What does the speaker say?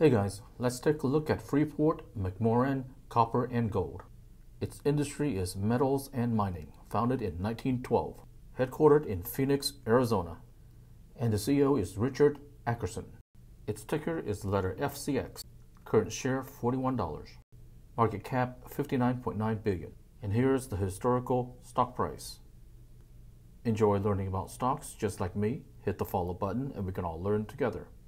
Hey guys, let's take a look at Freeport-McMoRan Copper and Gold. Its industry is metals and mining, founded in 1912, headquartered in Phoenix, Arizona, and the CEO is Richard Ackerson. Its ticker is the letter FCX, current share $41, market cap $59.9 billion, and here's the historical stock price. Enjoy learning about stocks just like me? Hit the follow button and we can all learn together.